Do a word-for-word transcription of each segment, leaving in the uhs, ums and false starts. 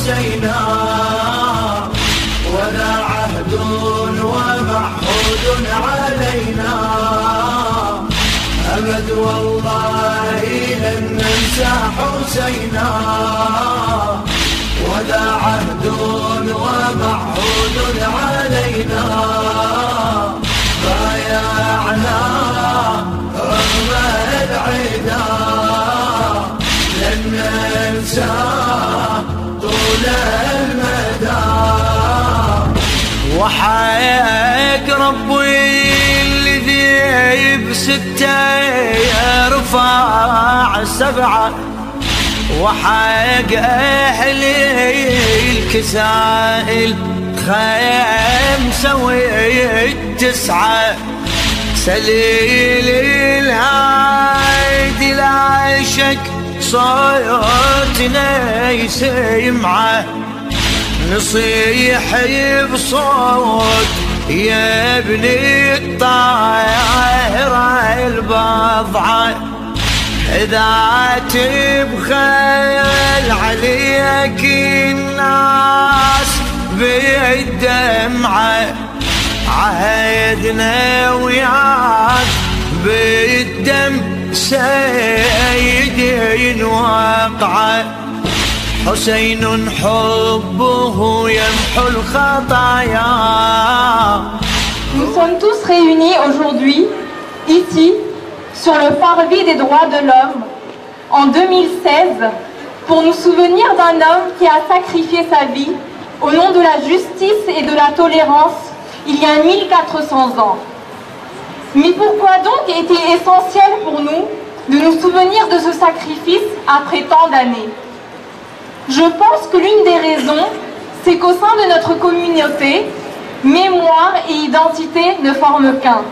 حسينا وذا عهد ومعهود علينا أبد والله لن ننسى حسينا وذا عهد ومعهود علينا بايعنا رغم العدا لن ننسى طول المدى وحياك ربي الذي بستة يرفع سبعة وحق أهلي الكسائل خمسة وتسعة سليل الهادي لا شك صوتنا يسمعه نصيح بصوت يا ابني الطاهرة البضعة إذا تبخل عليك الناس بالدمعة عهدنا وياك بالدم سيدي وقعه حسين حبه يمحو الخطايا. Nous sommes tous réunis aujourd'hui, ici, sur le parvis des droits de l'homme, en deux mille seize, pour nous souvenir d'un homme qui a sacrifié sa vie au nom de la justice et de la tolérance il y a mille quatre cents ans. Mais pourquoi donc est-il essentiel pour nous de nous souvenir de ce sacrifice après tant d'années? Je pense que l'une des raisons, c'est qu'au sein de notre communauté, mémoire et identité ne forment qu'un.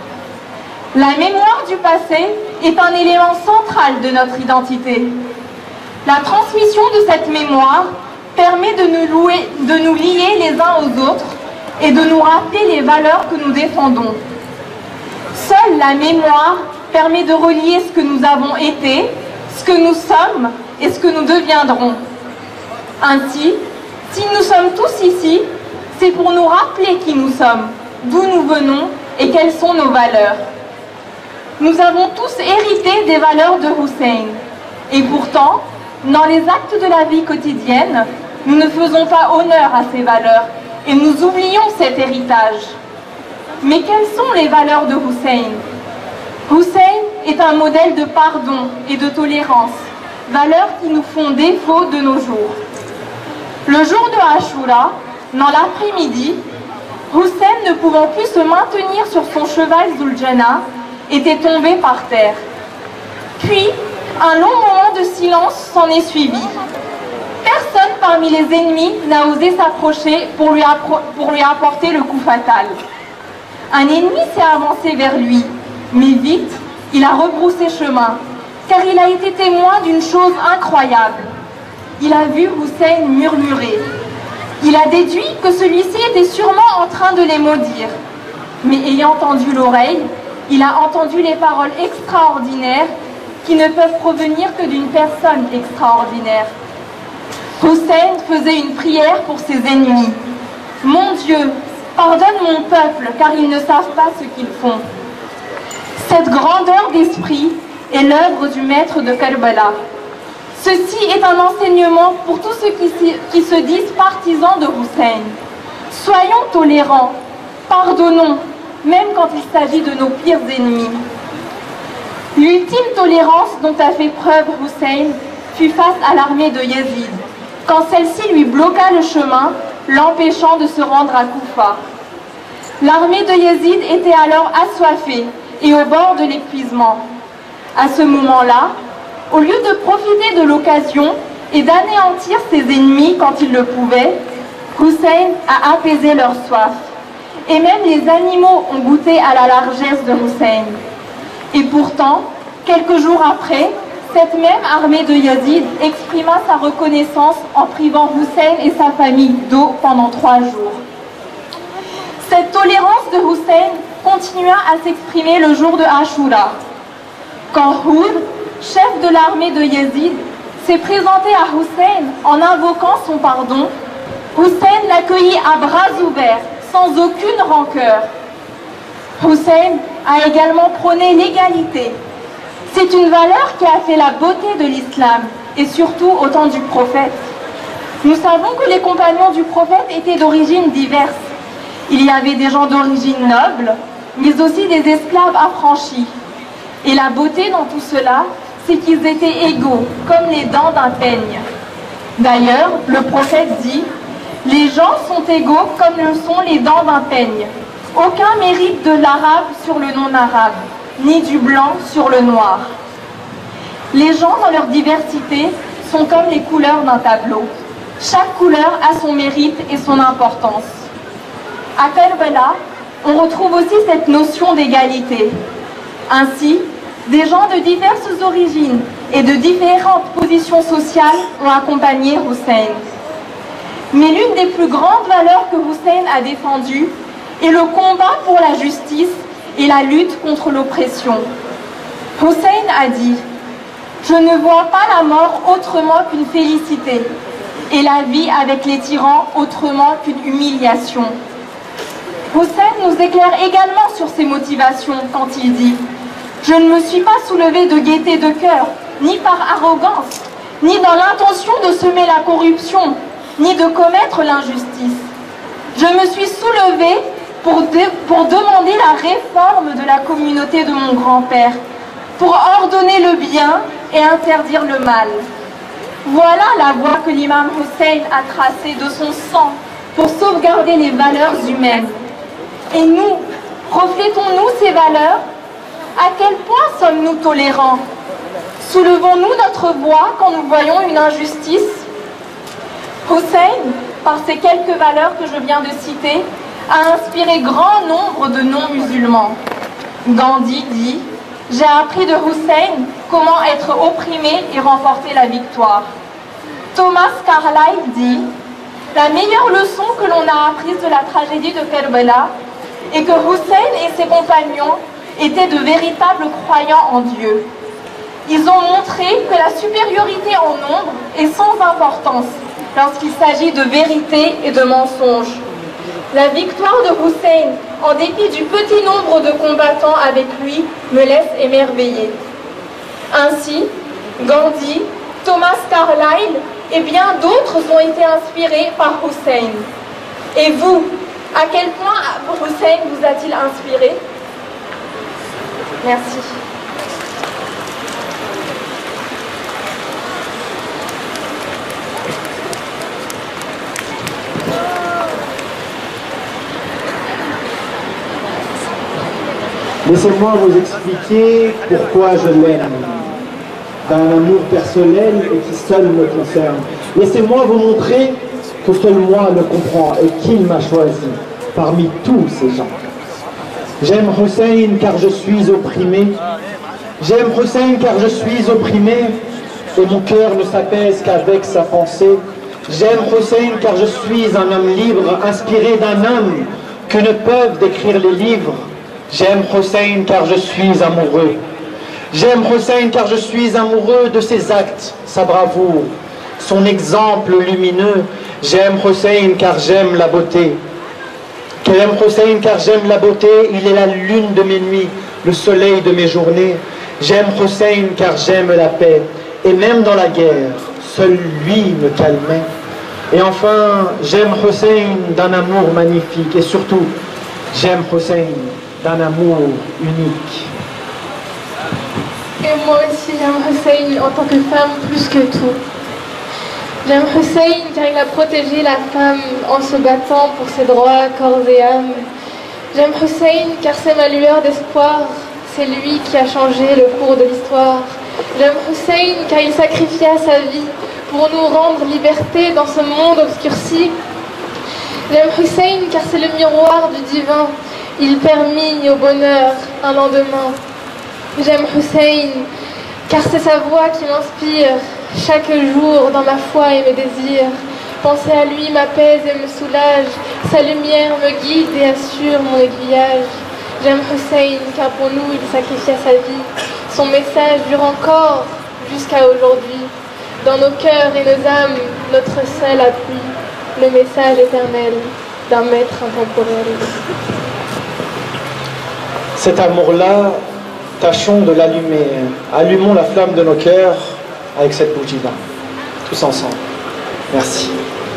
La mémoire du passé est un élément central de notre identité. La transmission de cette mémoire permet de nous, louer, de nous lier les uns aux autres et de nous rappeler les valeurs que nous défendons. Seule la mémoire permet de relier ce que nous avons été, ce que nous sommes et ce que nous deviendrons. Ainsi, si nous sommes tous ici, c'est pour nous rappeler qui nous sommes, d'où nous venons et quelles sont nos valeurs. Nous avons tous hérité des valeurs de Hussein. Et pourtant, dans les actes de la vie quotidienne, nous ne faisons pas honneur à ces valeurs et nous oublions cet héritage. Mais quelles sont les valeurs de Hussein? Hussein est un modèle de pardon et de tolérance, valeurs qui nous font défaut de nos jours. Le jour de Ashura, dans l'après-midi, Hussein, ne pouvant plus se maintenir sur son cheval Zuljana, était tombé par terre. Puis, un long moment de silence s'en est suivi. Personne parmi les ennemis n'a osé s'approcher pour lui, pour lui apporter le coup fatal. Un ennemi s'est avancé vers lui, mais vite, il a rebroussé chemin, car il a été témoin d'une chose incroyable. Il a vu Hussein murmurer. Il a déduit que celui-ci était sûrement en train de les maudire. Mais ayant tendu l'oreille, il a entendu les paroles extraordinaires qui ne peuvent provenir que d'une personne extraordinaire. Hussein faisait une prière pour ses ennemis. « Mon Dieu, pardonne mon peuple, car ils ne savent pas ce qu'ils font. » Cette grandeur d'esprit est l'œuvre du maître de Karbala. Ceci est un enseignement pour tous ceux qui, qui se disent partisans de Hussein. Soyons tolérants, pardonnons, même quand il s'agit de nos pires ennemis. L'ultime tolérance dont a fait preuve Hussein fut face à l'armée de Yazid, quand celle-ci lui bloqua le chemin, l'empêchant de se rendre à Koufa. L'armée de Yazid était alors assoiffée et au bord de l'épuisement. À ce moment-là, au lieu de profiter de l'occasion et d'anéantir ses ennemis quand il le pouvait, Hussein a apaisé leur soif. Et même les animaux ont goûté à la largesse de Hussein. Et pourtant, quelques jours après, cette même armée de Yazid exprima sa reconnaissance en privant Hussein et sa famille d'eau pendant trois jours. Cette tolérance de Hussein continua à s'exprimer le jour de Ashura, quand Houd, chef de l'armée de Yazid, s'est présenté à Hussein en invoquant son pardon, Hussein l'accueillit à bras ouverts, sans aucune rancœur. Hussein a également prôné l'égalité. C'est une valeur qui a fait la beauté de l'islam, et surtout au temps du prophète. Nous savons que les compagnons du prophète étaient d'origines diverses. Il y avait des gens d'origine noble, mais aussi des esclaves affranchis. Et la beauté dans tout cela, c'est qu'ils étaient égaux, comme les dents d'un peigne. D'ailleurs, le prophète dit « Les gens sont égaux comme le sont les dents d'un peigne. Aucun mérite de l'arabe sur le non-arabe, ni du blanc sur le noir. » Les gens, dans leur diversité, sont comme les couleurs d'un tableau. Chaque couleur a son mérite et son importance. À Kerbala, on retrouve aussi cette notion d'égalité. Ainsi, des gens de diverses origines et de différentes positions sociales ont accompagné Hussein. Mais l'une des plus grandes valeurs que Hussein a défendues est le combat pour la justice et la lutte contre l'oppression. Hussein a dit « Je ne vois pas la mort autrement qu'une félicité, et la vie avec les tyrans autrement qu'une humiliation. » Hussein nous éclaire également sur ses motivations quand il dit « Je ne me suis pas soulevé de gaieté de cœur, ni par arrogance, ni dans l'intention de semer la corruption, ni de commettre l'injustice. Je me suis soulevé pour, de, pour demander la réforme de la communauté de mon grand-père, pour ordonner le bien et interdire le mal. » Voilà la voie que l'imam Hussein a tracée de son sang pour sauvegarder les valeurs humaines. Et nous, reflétons-nous ces valeurs? À quel point sommes-nous tolérants? Soulevons-nous notre voix quand nous voyons une injustice? Hussein, par ces quelques valeurs que je viens de citer, a inspiré grand nombre de non-musulmans. Gandhi dit « J'ai appris de Hussein comment être opprimé et remporter la victoire. » Thomas Carlyle dit « La meilleure leçon que l'on a apprise de la tragédie de Kerbala est que Hussein et ses compagnons étaient de véritables croyants en Dieu. Ils ont montré que la supériorité en nombre est sans importance lorsqu'il s'agit de vérité et de mensonge. La victoire de Hussein, en dépit du petit nombre de combattants avec lui, me laisse émerveiller. » Ainsi, Gandhi, Thomas Carlyle et bien d'autres ont été inspirés par Hussein. Et vous, à quel point Hussein vous a-t-il inspiré? Merci. Laissez-moi vous expliquer pourquoi je l'aime, d'un amour personnel et qui seul me concerne. Laissez-moi vous montrer que seul moi le comprends et qu'il m'a choisi parmi tous ces gens. J'aime Hussein car je suis opprimé. J'aime Hussein car je suis opprimé et mon cœur ne s'apaise qu'avec sa pensée. J'aime Hussein car je suis un homme libre, inspiré d'un homme que ne peuvent décrire les livres. J'aime Hussein car je suis amoureux. J'aime Hussein car je suis amoureux de ses actes, sa bravoure, son exemple lumineux. J'aime Hussein car j'aime la beauté. J'aime Hussein car j'aime la beauté, il est la lune de mes nuits, le soleil de mes journées. J'aime Hussein car j'aime la paix, et même dans la guerre, seul lui me calmait. Et enfin, j'aime Hussein d'un amour magnifique, et surtout, j'aime Hussein d'un amour unique. Et moi aussi j'aime Hussein en tant que femme plus que tout. J'aime Hussein car il a protégé la femme en se battant pour ses droits corps et âme. J'aime Hussein car c'est ma lueur d'espoir, c'est lui qui a changé le cours de l'histoire. J'aime Hussein car il sacrifia sa vie pour nous rendre liberté dans ce monde obscurci. J'aime Hussein car c'est le miroir du divin, il permit au bonheur un lendemain. J'aime Hussein car c'est sa voix qui m'inspire chaque jour dans ma foi et mes désirs. Penser à lui m'apaise et me soulage, sa lumière me guide et assure mon aiguillage. J'aime Hussein car pour nous il sacrifia sa vie, son message dure encore jusqu'à aujourd'hui. dans nos cœurs et nos âmes, notre seul appui, le message éternel d'un maître intemporel. Cet amour-là, tâchons de l'allumer. Allumons la flamme de nos cœurs avec cette bougie-là, tous ensemble. Merci.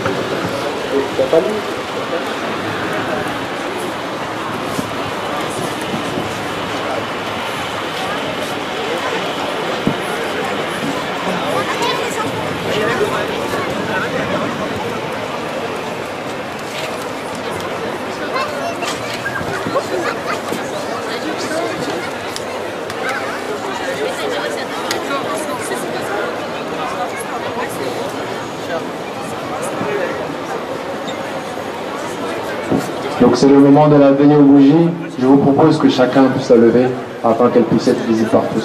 Donc c'est le moment de la veillée aux bougies. Je vous propose que chacun puisse la lever afin qu'elle puisse être visible par tous.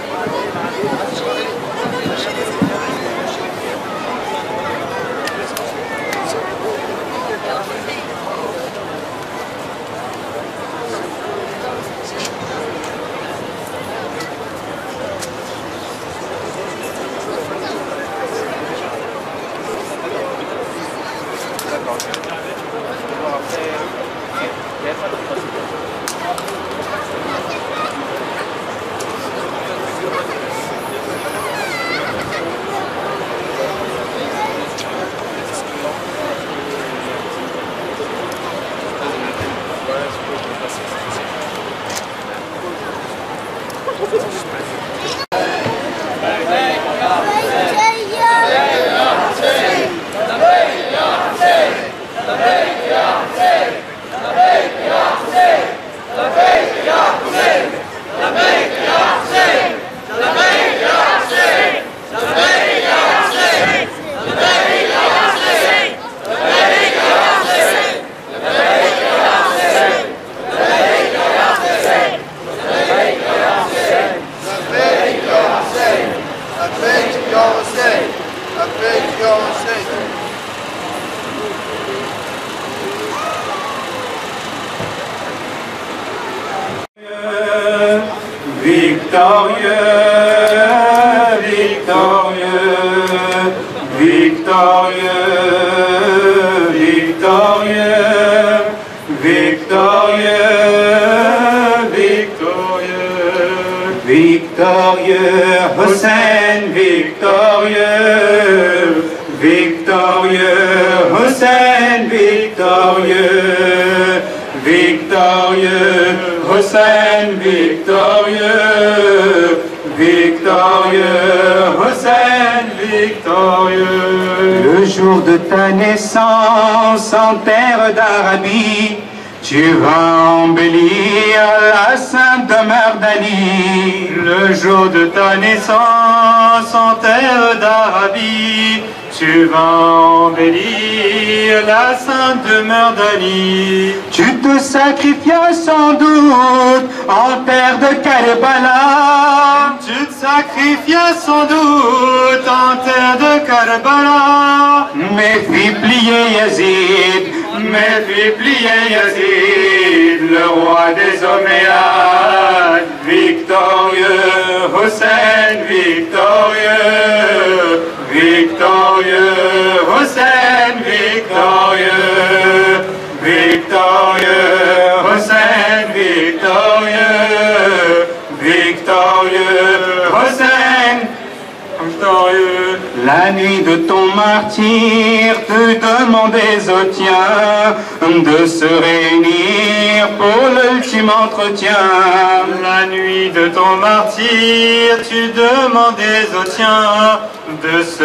Victorieux, victorieux, victorieux, victorieux, victorieux, victorieux, victorieux, Hussein, victorieux, victorieux, Hussein, victorieux, victorieux, Hussein, victorieux, victorieux, Hussein, victorieux. Le jour de ta naissance en terre d'Arabie, tu vas embellir la sainte demeure d'Ali. Le jour de ta naissance en terre d'Arabie, tu vas embellir la sainte demeure d'Ali. Tu te sacrifias sans doute en terre de Karbala. Tu te sacrifias sans doute en terre de Karbala. Mais fis plier Yazid, mais fis plier Yazid, le roi des Omeyyades. Victorieux, Hussein, victorieux, victorieux, Hussein, victorieux, victorieux, Hussein, victorieux, victorieux, Hussein, victorieux. La nuit de ton martyre, tu demandais aux tiens de se réunir pour l'ultime entretien. La nuit de ton martyre, tu demandais aux tiens de se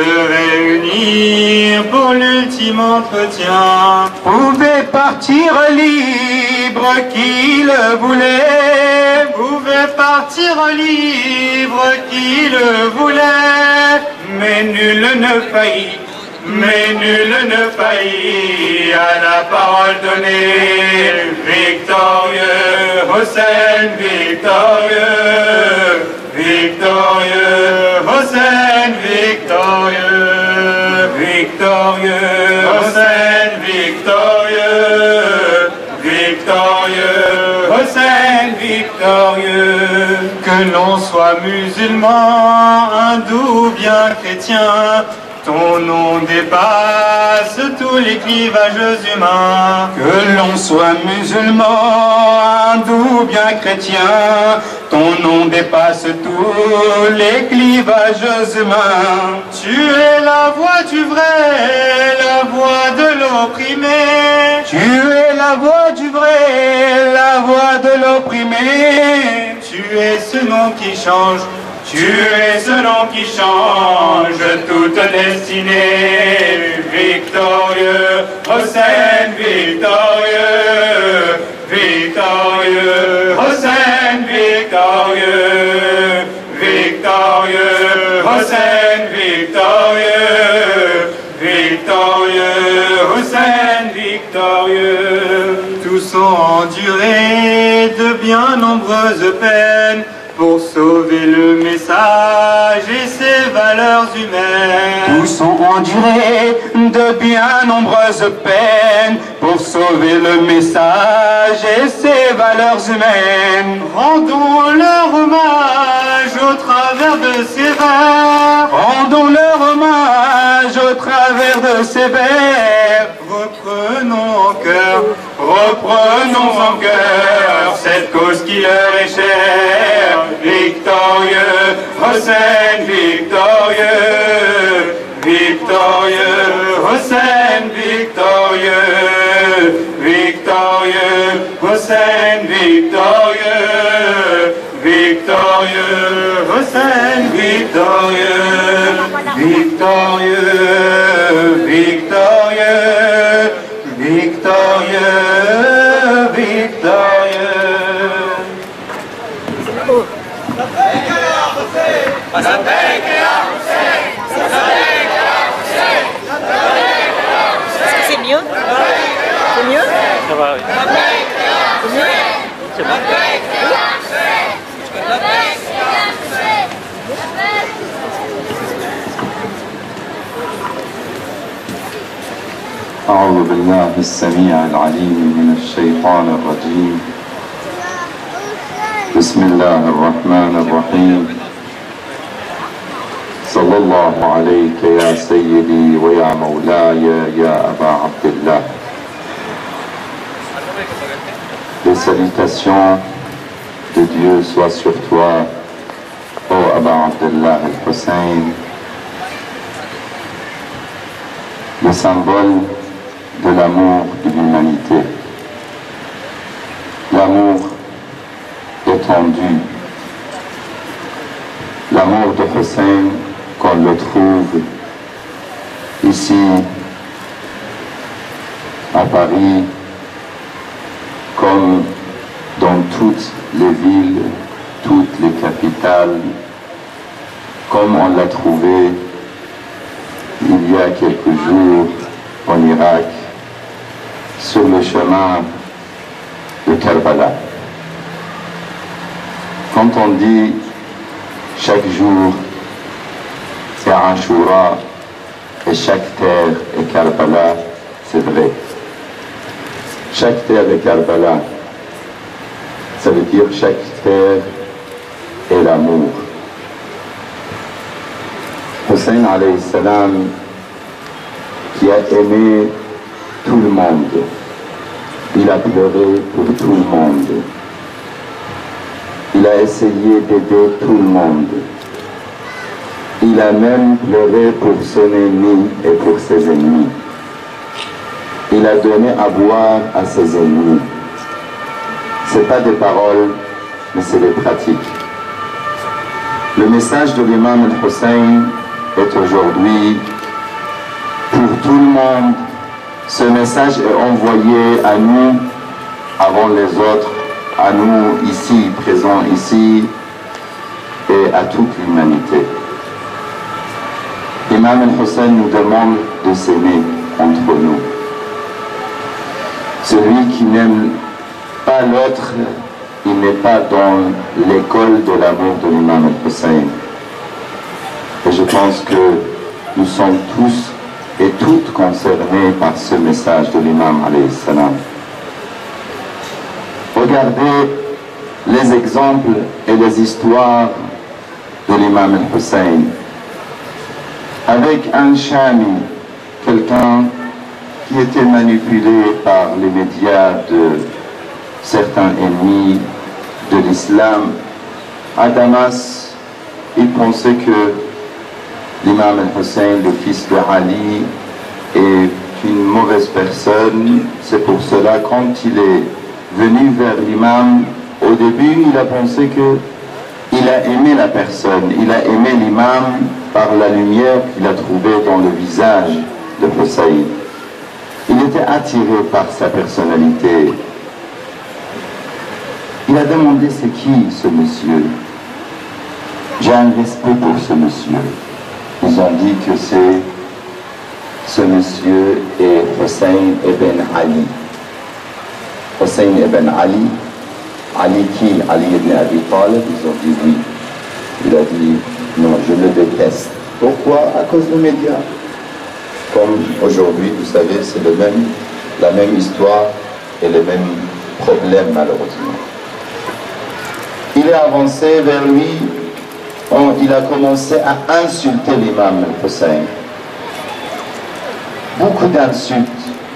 réunir pour l'ultime entretien. Pouvait partir libre qui le voulait, pouvait partir libre qui le voulait, mais nul ne faillit, mais nul ne faillit à la parole donnée. Victorieux, Hussein, victorieux, victorieux, Hussein, victorieux, victorieux, Hussein, victorieux, victorieux, Hussein, victorieux. Que l'on soit musulman, hindou ou bien chrétien, ton nom dépasse tous les clivages humains. Que l'on soit musulman, hindou ou bien chrétien, ton nom dépasse tous les clivages humains. Tu es la voix du vrai, la voix de l'opprimé. Tu es la voix du vrai, la voix de l'opprimé. Tu es ce nom qui change, tu es ce nom qui change toute destinée. Victorieux, Hossein, victorieux, victorieux, Hossein, victorieux, victorieux, Hossein, victorieux, victorieux, Hossein, victorieux. Tous ont enduré de bien nombreuses peines pour sauver le message et ses valeurs humaines. Tous ont enduré de bien nombreuses peines pour sauver le message et ses valeurs humaines. Rendons leur hommage au travers de ces vers. Rendons leur hommage au travers de ces vers. Reprenons en cœur, reprenons en cœur cette cause qui leur est chère. Victorieux, Hossein, victorieux, victorieux, Hossein, victorieux, victorieux, Hossein, victorieux, victorieux, Hossein, victorieux, victorieux, victorieux, victorieux, victorieux. Est-ce que c'est mieux? C'est mieux? Ça va, oui. C'est mieux? C'est bon. أعوذ بالله السميع العليم من الشيطان الرجيم. بسم الله الرحمن الرحيم. صلى الله عليك يا سيدي ويا مولاي يا أبا عبد الله. Les salutations de Dieu soient sur toi, ô Aba Abdullah al-Hussein, le symbole de l'amour de l'humanité. L'amour étendu. L'amour de Hussein, qu'on le trouve ici, à Paris, comme dans toutes les villes, toutes les capitales, comme on l'a trouvé il y a quelques jours en Irak, sur le chemin de Karbala. Quand on dit chaque jour c'est Ashura et chaque terre est Karbala, c'est vrai. Chaque terre est Karbala, ça veut dire chaque terre est l'amour. Hussein alayhi salam, qui a aimé tout le monde, il a pleuré pour tout le monde, il a essayé d'aider tout le monde, il a même pleuré pour son ennemi et pour ses ennemis, il a donné à boire à ses ennemis. Ce n'est pas des paroles, mais c'est des pratiques. Le message de l'imam al-Hussein est aujourd'hui pour tout le monde. Ce message est envoyé à nous avant les autres, à nous ici, présents ici, et à toute l'humanité. L'imam al-Hussein nous demande de s'aimer entre nous. Celui qui n'aime pas l'autre, il n'est pas dans l'école de l'amour de l'imam al-Hussein. Et je pense que nous sommes tous et toutes concernés par ce message de l'imam alayhi salam. Regardez les exemples et les histoires de l'imam al-Hussein. Avec un Shami, quelqu'un qui était manipulé par les médias de certains ennemis de l'islam, à Damas, il pensait que l'imam al-Hussein, le fils de Ali, est une mauvaise personne. C'est pour cela, quand il est venu vers l'imam, au début, il a pensé que il a aimé la personne, il a aimé l'imam par la lumière qu'il a trouvée dans le visage de Hussein. Il était attiré par sa personnalité. Il a demandé c'est qui ce monsieur. J'ai un respect pour ce monsieur. Ils ont dit que c'est ce monsieur est Hussein ibn Ali. Hussein ibn Ali. Ali qui? Ali ibn Abi Talib. Ils ont dit oui. Il a dit non, je le déteste. Pourquoi? À cause des médias. Comme aujourd'hui, vous savez, c'est le même, la même histoire et les mêmes problèmes malheureusement. Il est avancé vers lui, on, il a commencé à insulter l'imam al-Hussein. Beaucoup d'insultes.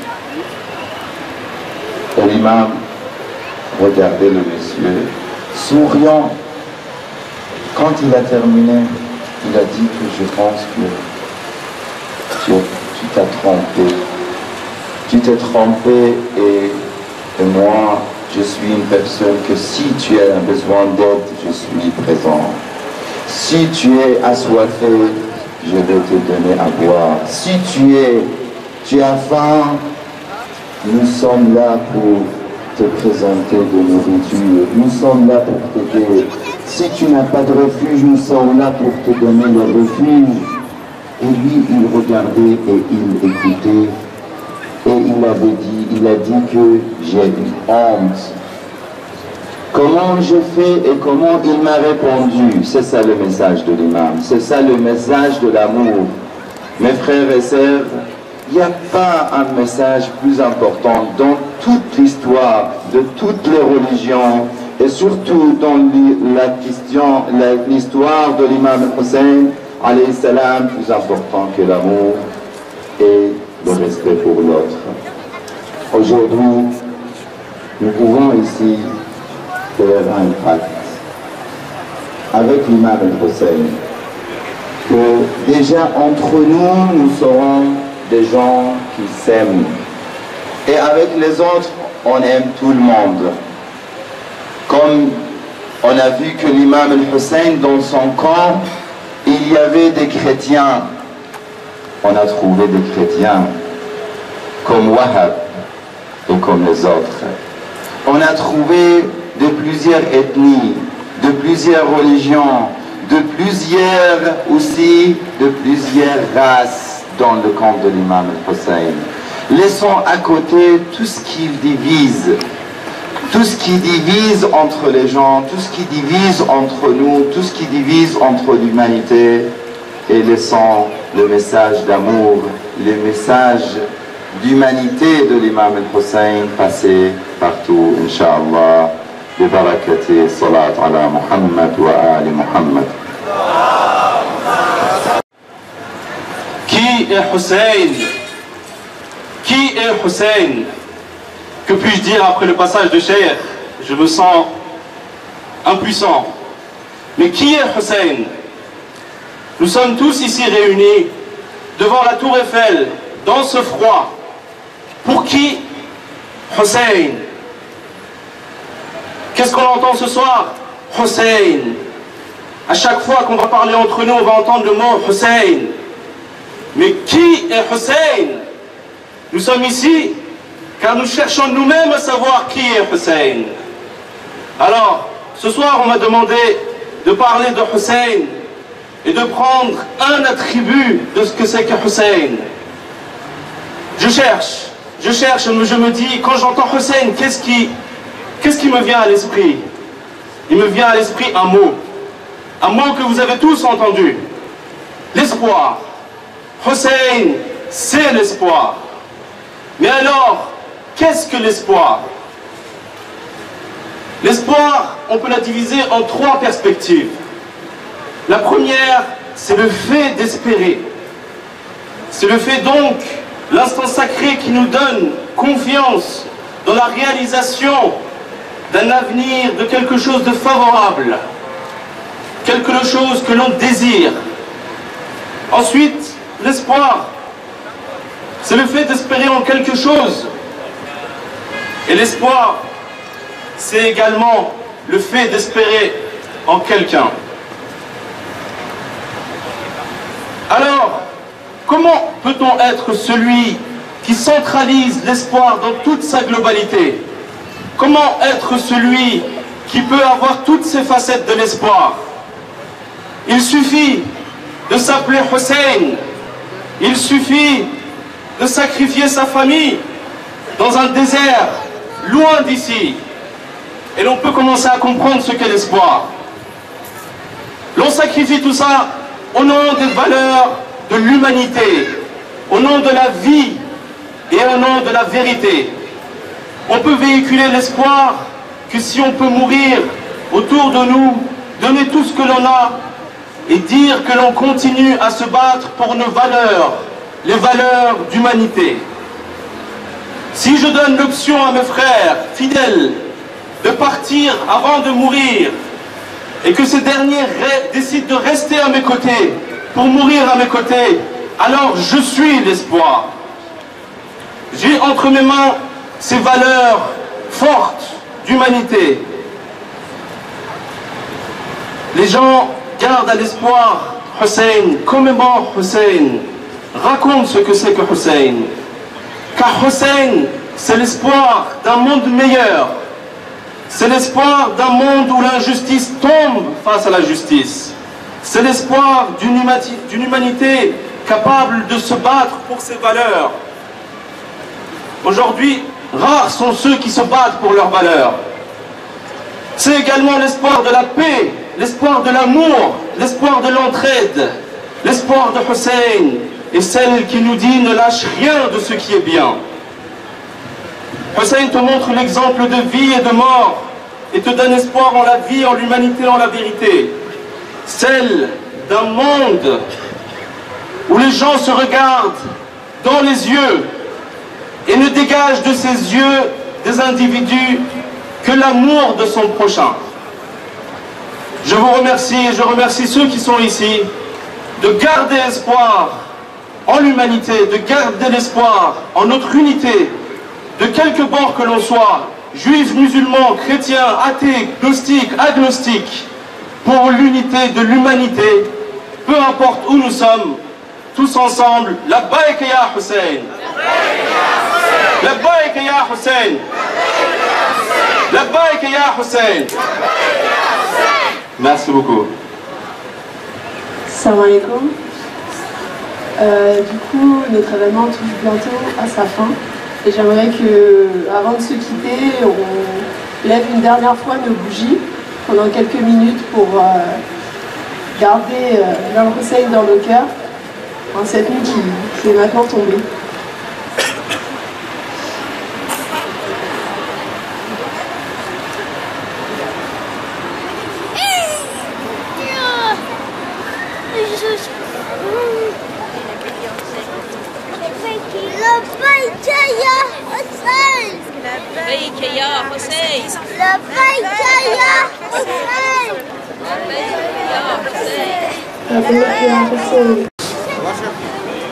Et l'imam regardait le monsieur, souriant. Quand il a terminé, il a dit que je pense que tu, tu t'as trompé. Tu t'es trompé et, et moi, je suis une personne que si tu as un besoin d'aide, je suis présent. Si tu es assoiffé, je vais te donner à boire. Si tu es, tu as faim, nous sommes là pour te présenter de nourriture. Nous sommes là pour t'aider. Si tu n'as pas de refuge, nous sommes là pour te donner le refuge. Et lui, il regardait et il écoutait. Et il avait dit, il a dit que j'ai une honte. Comment je fais et comment il m'a répondu? C'est ça le message de l'imam. C'est ça le message de l'amour. Mes frères et sœurs, il n'y a pas un message plus important dans toute l'histoire de toutes les religions et surtout dans la question, l'histoire de l'imam Hussein, alayhi salam, plus important que l'amour et le respect pour l'autre. Aujourd'hui, nous pouvons ici faire un pacte avec l'imam Hussein que déjà entre nous, nous serons des gens qui s'aiment. Et avec les autres, on aime tout le monde. Comme on a vu que l'imam al-Hussein, dans son camp, il y avait des chrétiens. On a trouvé des chrétiens comme Wahab et comme les autres. On a trouvé de plusieurs ethnies, de plusieurs religions, de plusieurs aussi, de plusieurs races dans le camp de l'imam al-Hussein. Laissons à côté tout ce qui divise, tout ce qui divise entre les gens, tout ce qui divise entre nous, tout ce qui divise entre l'humanité, et laissons le message d'amour, le message d'humanité de l'imam al-Hussein passer partout, Inch'Allah, bi barakati salat ala Muhammad wa ali Muhammad. Qui est Hussein? Qui est Hussein? Que puis-je dire après le passage de Cheikh? Je me sens impuissant. Mais qui est Hussein? Nous sommes tous ici réunis devant la tour Eiffel, dans ce froid. Pour qui? Hussein. Qu'est-ce qu'on entend ce soir? Hussein. À chaque fois qu'on va parler entre nous, on va entendre le mot Hussein. Mais qui est Hussein? Nous sommes ici car nous cherchons nous-mêmes à savoir qui est Hussein. Alors, ce soir, on m'a demandé de parler de Hussein et de prendre un attribut de ce que c'est que Hussein. Je cherche, je cherche, je me dis, quand j'entends Hussein, qu'est-ce qui, qu'est-ce qui me vient à l'esprit? Il me vient à l'esprit un mot, un mot que vous avez tous entendu, l'espoir. Hussein, c'est l'espoir. Mais alors, qu'est-ce que l'espoir? L'espoir, on peut la diviser en trois perspectives. La première, c'est le fait d'espérer. C'est le fait donc, l'instant sacré qui nous donne confiance dans la réalisation d'un avenir, de quelque chose de favorable, quelque chose que l'on désire. Ensuite, l'espoir, c'est le fait d'espérer en quelque chose. Et l'espoir, c'est également le fait d'espérer en quelqu'un. Alors, comment peut-on être celui qui centralise l'espoir dans toute sa globalité? Comment être celui qui peut avoir toutes ces facettes de l'espoir? Il suffit de s'appeler Hussein, il suffit de sacrifier sa famille dans un désert loin d'ici, et l'on peut commencer à comprendre ce qu'est l'espoir. L'on sacrifie tout ça au nom des valeurs de l'humanité, au nom de la vie et au nom de la vérité. On peut véhiculer l'espoir que si on peut mourir autour de nous, donner tout ce que l'on a et dire que l'on continue à se battre pour nos valeurs, les valeurs d'humanité. Si je donne l'option à mes frères fidèles de partir avant de mourir et que ces derniers décident de rester à mes côtés pour mourir à mes côtés, alors je suis l'espoir. J'ai entre mes mains ces valeurs fortes d'humanité. Les gens gardent à l'espoir Hussein, commémorent Hussein, racontent ce que c'est que Hussein. Car Hussein, c'est l'espoir d'un monde meilleur. C'est l'espoir d'un monde où l'injustice tombe face à la justice. C'est l'espoir d'une humanité capable de se battre pour ses valeurs. Aujourd'hui, rares sont ceux qui se battent pour leurs valeurs. C'est également l'espoir de la paix, l'espoir de l'amour, l'espoir de l'entraide, l'espoir de Hussein et celle qui nous dit ne lâche rien de ce qui est bien. Hussein te montre l'exemple de vie et de mort et te donne espoir en la vie, en l'humanité, en la vérité. Celle d'un monde où les gens se regardent dans les yeux et ne dégagent de ses yeux des individus que l'amour de son prochain. Je vous remercie et je remercie ceux qui sont ici de garder espoir en l'humanité, de garder l'espoir en notre unité, de quelque bord que l'on soit, juifs, musulmans, chrétiens, athées, gnostiques, agnostiques, pour l'unité de l'humanité, peu importe où nous sommes, tous ensemble, Labbaik ya Hussein, Labbaik ya Hussein, Labbaik ya Hussein. Merci beaucoup. Salam alaikum. Euh, du coup, notre événement touche bientôt à sa fin. Et j'aimerais que, avant de se quitter, on lève une dernière fois nos bougies pendant quelques minutes pour euh, garder euh, l'Imam Hussein dans nos cœurs en cette nuit qui, qui est maintenant tombée. لبيك يا حسين لبيك يا حسين لبيك يا حسين لبيك يا حسين